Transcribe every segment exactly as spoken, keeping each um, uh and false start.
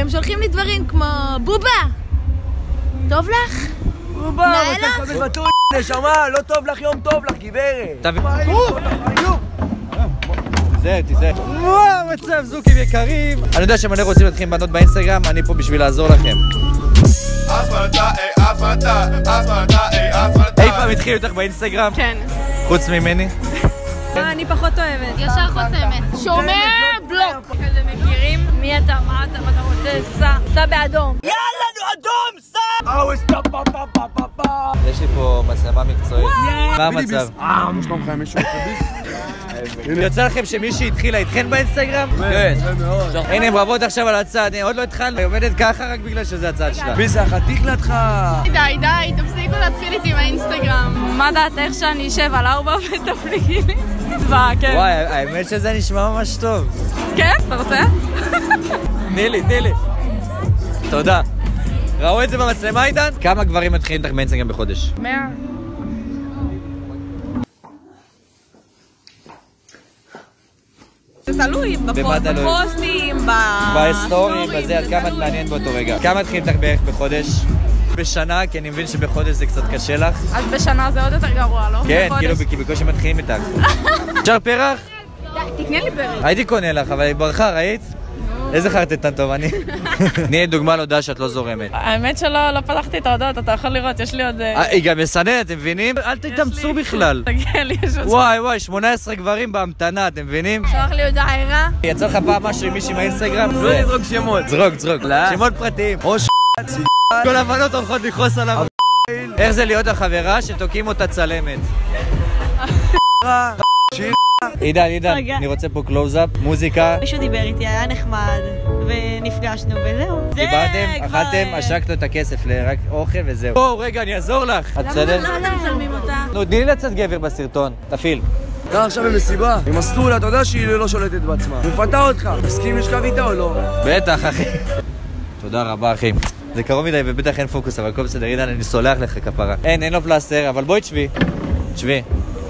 הם שולחים לי דברים כמו בובה, טוב לך? בובה, רוצה לקבל בטוי, נשמה, לא טוב לך, יום טוב לך, גברת. תביא. תיזהר, תיזהר. וואו, מצב זוקים יקרים. אני יודע שמלא רוצים להתחיל בנות באינסטגרם, אני פה בשביל לעזור לכם. אי פעם התחילו איתך באינסטגרם? כן. חוץ ממני? אני פחות אוהבת. ישר חוסמת. שומר בלוק. כזה מכירים? מי אתה? מה אתה? מה אתה רוצה? סע. סע באדום. יאללה, נו אדום, סע! אהו, סטופ, פה, פה, פה, פה, פה. יש לי פה מצלמה מקצועית. מה המצב? אה, מה שלומך, מישהו חביס? יוצא לכם שמישהי התחילה איתכן באינסטגרם? כן. הנה, הם רבות עכשיו על הצד, עוד לא התחלנו, היא עומדת ככה רק בגלל שזה הצד שלה. מי זה החתיך לידך? די, די, תפסיקו להתחיל איתי באינסטגרם. מה דעתך שאני אשב על ארבע ותפליגי לי? צבא, כן. וואי, האמת שזה נשמע ממש טוב. כן? אתה רוצה? תני לי, תני לי. תודה. ראו את זה במצלמה איתן? כמה גברים מתחילים איתך באינסטגרם בחודש? מאה. זה תלוי, בפוסטים, בהיסטורים, בזה, עד כמה את מעניינת באותו רגע. כמה מתחילים איתך בערך בחודש? בשנה, כי אני מבין שבחודש זה קצת קשה לך. אז בשנה זה עוד יותר גרוע, לא? כן, כאילו, כי בקושי מתחילים איתך. אפשר פרח? תקנה לי פרח. הייתי קונה לך, אבל היא ברכה, ראית? איזה חרטטן טוב אני. תני דוגמה להודעה שאת לא זורמת. האמת שלא, לא פתחתי את ההודעות, אתה יכול לראות, יש לי עוד... היא גם מסננת, אתם מבינים? אל תתאמצו בכלל. תגיע לי, יש עוד... וואי וואי, שמונה עשרה גברים בהמתנה, אתם מבינים? שלח לי הודעה עירה. יצא לך פעם משהו עם מישהי מהאינסטגרם? לא נזרוק שמות. זרוק, זרוק. שמות פרטיים. או ש... כל הבנות הולכות לכעוס עליו. איך זה להיות החברה שתוקעים אותה צלמת? עידן, עידן, אני רוצה פה קלוז-אפ, מוזיקה. מישהו דיבר איתי, היה נחמד, ונפגשנו, וזהו. דיברתם, אכלתם, השקנו את הכסף לרק אוכל וזהו. בואו, רגע, אני אעזור לך. את בסדר? למה אתם מצלמים אותה? נו, תני לי לצאת גבר בסרטון, תפעיל. אתה עכשיו במסיבה, עם אסטרולה, אתה יודע שהיא לא שולטת בעצמה. מפתה אותך, מסכים לשכב איתה או לא? בטח, אחי. תודה רבה, אחי. זה קרוב מדי ובטח אין פוקוס, אבל כל בסדר, עידן, אני סולח לך כפרה. אין, אין לו פלסטר, אבל בואי תשבי. תשבי.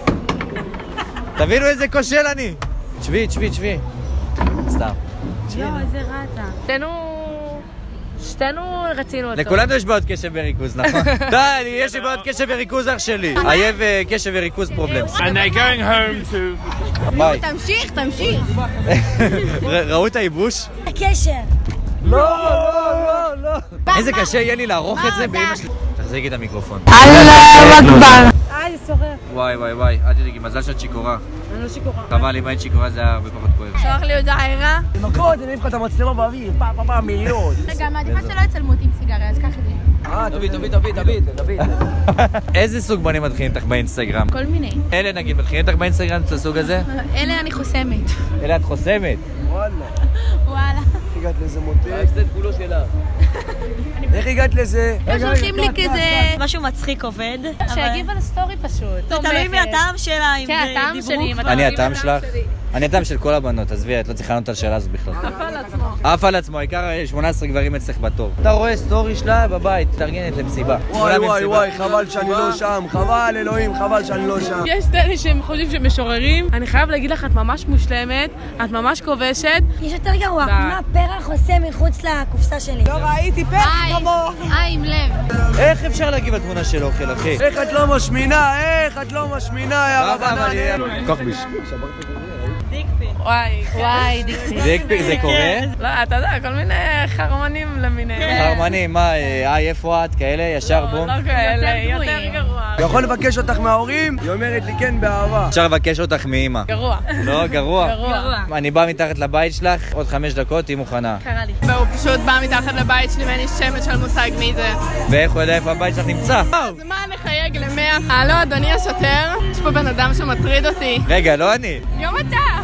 תבינו איזה כושל אני. תשבי, תשבי, תשבי. סתם. לא, איזה רעתה. שתינו... שתינו רצינו אותו. לכולנו יש בעיות קשב וריכוז, נכון? די, יש לי בעיות קשב וריכוז, אח שלי. אייב קשב וריכוז פרובלמס. And they're going home to... ביי. תמשיך, תמשיך. ראו את הייבוש? הקשר. לא, לא, לא, לא. איזה קשה יהיה לי לערוך את זה באמא שלי. תחזיקי את המיקרופון. אללה אכבר. אה, זה שורף. וואי וואי וואי, אל תדאגי, מזל שאת שיכורה. אני לא שיכורה. חבל, אם היית שיכורה זה היה הרבה פחות כואב. שלח לי הודעה עירה. מכות, אני אביא לך את המצלמה באוויר, פעם פעם פעם מיליון. רגע, מעדיפה שלא יצלמו אותי עם סיגריה, אז קח את זה. אה, תביא, תביא, תביא, תביא, תביא. איזה סוג בנים מתחילים איתך באינסטגרם? כל מיני. אלה נגיד, מתחילים איתך באינסטגרם את הסוג הזה? אלה אני חוסמת. אלה את חוסמת? וואלה. וואלה. איך הגעת לזה מותק? זה כולו שלה. איך הגעת לזה? הם שולחים לי כזה... משהו מצחיק עובד. שיגיב על הסטורי פשוט. זה תלוי מהטעם שלה, אם כן, הטעם שלי. אני הטעם שלך? אני הטעם של כל הבנות, עזבי, את לא צריכה לענות על השאלה הזאת בכלל. אף על עצמו. אף על עצמו, העיקר שמונה עשרה גברים אצלך בתור. אתה רואה סטורי שלה בבית, תארגנת למסיבה. וואי וואי וואי, חבל שאני לא שם, חבל אלוהים, חבל שאני לא שם. יש כאלה שהם חושבים שהם משוררים. אני חייב להגיד לך, את ממש מושלמת, את ממש כובשת. יש יותר גרוע, מה פרח עושה מחוץ לקופסה שלי? לא ראיתי פרח כמוה. אה, עם לב. איך אפשר להגיב לתמונה של אוכל, אחי? איך את לא משמינה, איך את לא משמינה, יא רבנן. כוכביש. וואי, וואי, דיקפיק. דיקפיק זה קורה? לא, אתה יודע, כל מיני חרמנים למיניהם. חרמנים, מה, היי, איפה את? כאלה, ישר בום? לא כאלה, יותר גרוע. יכול לבקש אותך מההורים? היא אומרת לי כן באהבה. אפשר לבקש אותך מאמא. גרוע. לא, גרוע. גרוע. אני בא מתחת לבית שלך, עוד חמש דקות, היא מוכנה. קרה לי. והוא פשוט בא מתחת לבית שלי ואין לי שמץ של מושג מי זה. ואיך הוא יודע איפה הבית שלך נמצא? אז מה נחייג למאה? הלו, אדוני השוטר? יש פה בן אדם שמטריד אותי. רגע, לא אני. גם אתה.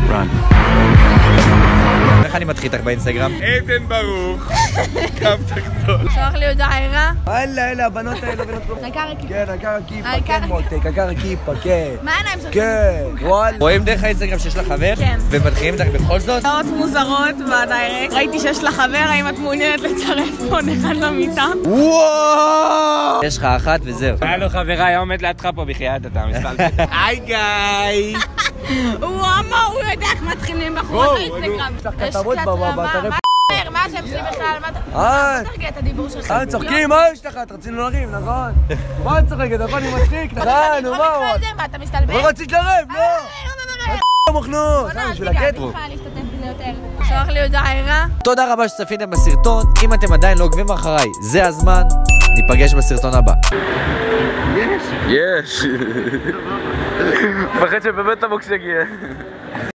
איך אני מתחיל איתך באינסטגרם? עדן ברוך. קו תחתון. שלח לי הודעה עירה. אלה, אלה, הבנות האלה בנות ברוך. העיקר הכיפה. כן, העיקר הכיפה, כן מותק, העיקר הכיפה, כן. מה העיניים שלך? כן, וואלה. רואים דרך האינסטגרם שיש לך חבר? כן. ומתחילים איתך בכל זאת? הודעות מוזרות בדיירקט. ראיתי שיש לה חבר, האם את מעוניינת לצרף פון אחד למיטה? וואו! יש לך אחת וזהו. היה לו חברה, היה עומד לידך פה בחייאת, אתה מסתלבט. היי גיא! וואו, הוא יודע איך מתחילים בחורות האינסטגרם. יש לך כתבות באתרי מה השם שלי בכלל? מה אתה... היי! אתה תרגיע את הדיבור שלך. היי, צוחקים, מה יש לך? רצינו לריב, נכון? מה את צוחקת, נכון? אני מצחיק, נכון? נו, מה הוא? מה, אתה מסתלבט? אבל רצית לריב, לא! אל מוכנות! סתם, בשביל הקטרו. שלח לי הודעה ערה. תודה רבה שצפיתם בסרטון. אם אתם עדיין לא עוקבים אחריי, זה הזמן. ניפגש בסרטון הבא. יש! מפחד שבאמת המוקס יגיע.